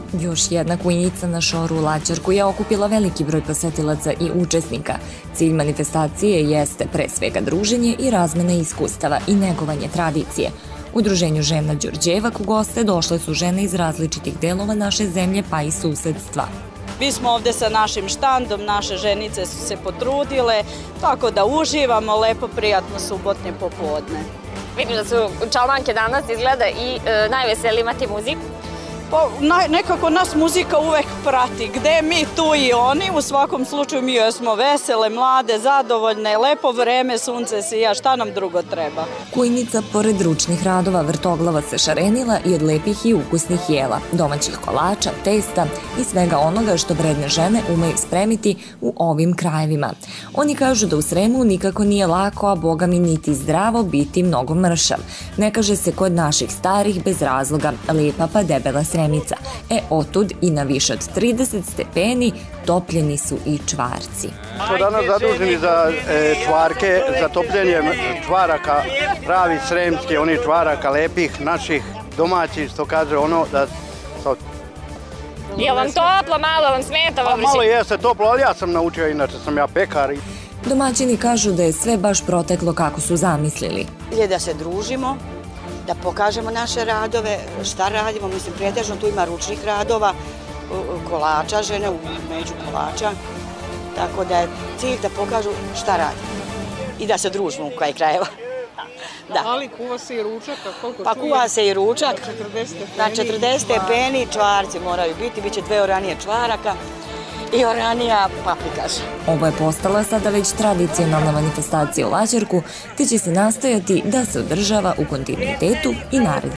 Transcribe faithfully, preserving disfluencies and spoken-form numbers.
Još jedna kujnica na šoru u Laćarku je okupila veliki broj posetilaca i učesnika. Cilj manifestacije jeste pre svega druženje i razmena iskustava i negovanje tradicije. U Udruženju žena Đurđevak u goste došle su žene iz različitih delova naše zemlje pa i susedstva. Mi smo ovde sa našim štandom, naše ženice su se potrudile, tako da uživamo lepo, prijatno subotnje popodne. Vidim da su čalmanke danas izgleda i e, najveseliji, imati muziku. Pa, na, nekako nas muzika uvek prati, gde mi tu i oni, u svakom slučaju mi jesmo vesele, mlade, zadovoljne, lepo vreme, sunce sija, šta nam drugo treba. Kujnica, pored ručnih radova, vrtoglava se šarenila i od lepih i ukusnih jela, domaćih kolača, testa i svega onoga što vredne žene umeju spremiti u ovim krajevima. Oni kažu da u Sremu nikako nije lako, a boga mi niti zdravo biti mnogo mršav. Ne kaže se kod naših starih bez razloga, lepa pa debela Sremica. E, otud i na više od trideset stepeni topljeni su i čvarci. Smo danas zaduženi za e, čvarke, za topljenje čvaraka, pravi sremski, oni čvaraka lepih, naših domaćih, što kaže ono da... So... Je vam toplo, malo vam smeta? Pa, malo jeste toplo, ali ja sam naučio, inače sam ja pekar. Domaćini kažu da je sve baš proteklo kako su zamislili. Je da se družimo, da pokažemo naše radove, šta radimo, mislim, pretežno tu ima ručnih radova, kolača, žene među kolača, tako da je cilj da pokažu šta radimo i da se družimo u kraj krajeva. Da. Ali kuva se i ručak, a koliko Pa čujem? kuva se i ručak, na četrdeset stepeni, čvarci moraju biti, bit će dve oranije čvaraka i oranija paprikaš. Ovo je postala sada već tradicionalna manifestacija u Laćarku, te će se nastojati da se održava u kontinuitetu i narednih